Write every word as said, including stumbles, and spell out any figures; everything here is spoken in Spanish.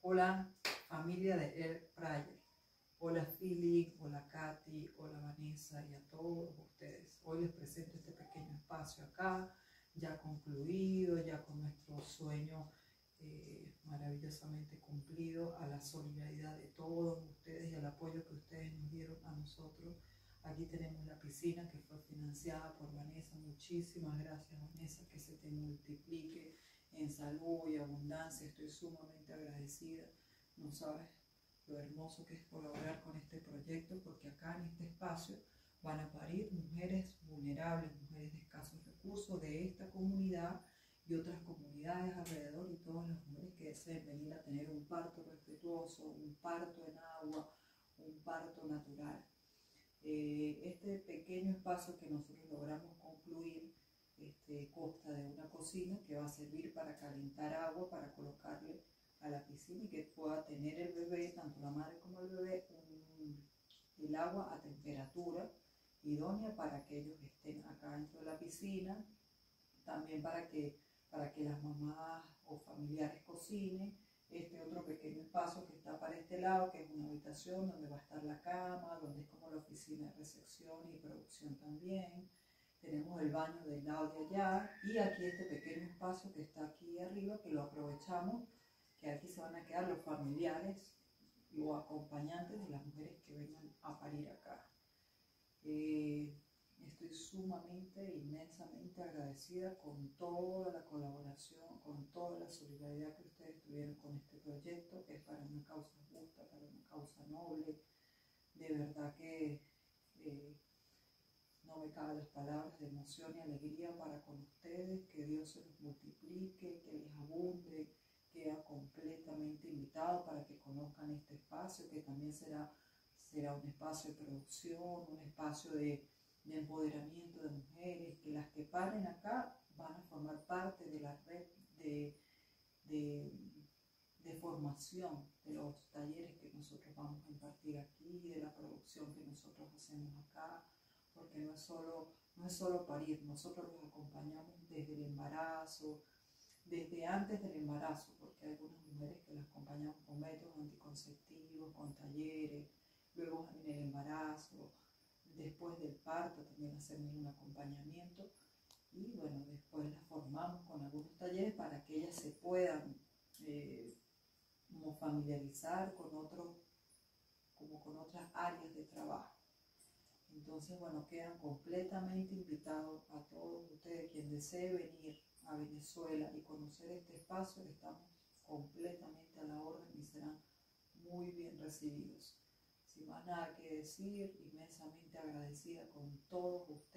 Hola familia de Air Prayer, hola Philip, hola Katy, hola Vanessa y a todos ustedes. Hoy les presento este pequeño espacio acá, ya concluido, ya con nuestro sueño eh, maravillosamente cumplido, a la solidaridad de todos ustedes y al apoyo que ustedes nos dieron a nosotros. Aquí tenemos la piscina que fue financiada por Vanessa. Muchísimas gracias, Vanessa, que se te multiplique en salud y abundancia. Estoy sumamente agradecida. No sabes lo hermoso que es colaborar con este proyecto, porque acá en este espacio van a parir mujeres vulnerables, mujeres de escasos recursos de esta comunidad y otras comunidades alrededor, y todas las mujeres que deseen venir a tener un parto respetuoso, un parto en agua, un parto natural. Eh, este pequeño espacio que nosotros logramos concluir este, consta de una cocina que va a servir para calentar agua, para colocarle a la piscina y que pueda tener el bebé, tanto la madre como el bebé, un, el agua a temperatura idónea para que ellos estén acá dentro de la piscina, también para que, para que las mamás o familiares cocinen. Este otro pequeño espacio que está para este lado, que es una habitación donde va a estar la cama, donde es como la oficina de recepción y producción también. Tenemos el baño del lado de allá y aquí este pequeño espacio que está aquí arriba, que lo aprovechamos, que aquí se van a quedar los familiares o acompañantes de las mujeres que vengan a parir acá. Eh, Estoy sumamente, inmensamente agradecida con toda la colaboración, con toda la solidaridad que ustedes tuvieron con este proyecto. Es para una causa justa, para una causa noble. De verdad que eh, no me caben las palabras de emoción y alegría para con ustedes. Que Dios se los multiplique, que les abunde. Queda completamente invitado para que conozcan este espacio, que también será, será un espacio de producción, un espacio de de empoderamiento de mujeres, que las que paren acá van a formar parte de la red de, de, de formación de los talleres que nosotros vamos a impartir aquí, de la producción que nosotros hacemos acá, porque no es solo, no es solo parir, nosotros los acompañamos desde el embarazo, desde antes del embarazo, porque hay algunas mujeres que las acompañamos con métodos anticonceptivos, con talleres, luego en el embarazo, después del parto también hacemos un acompañamiento y bueno, después las formamos con algunos talleres para que ellas se puedan eh, como familiarizar con otros, como con otras áreas de trabajo. Entonces, bueno, quedan completamente invitados a todos ustedes. Quien desee venir a Venezuela y conocer este espacio, estamos completamente a la orden y serán muy bien recibidos. Sin más nada que decir, inmensamente agradecida con todos ustedes.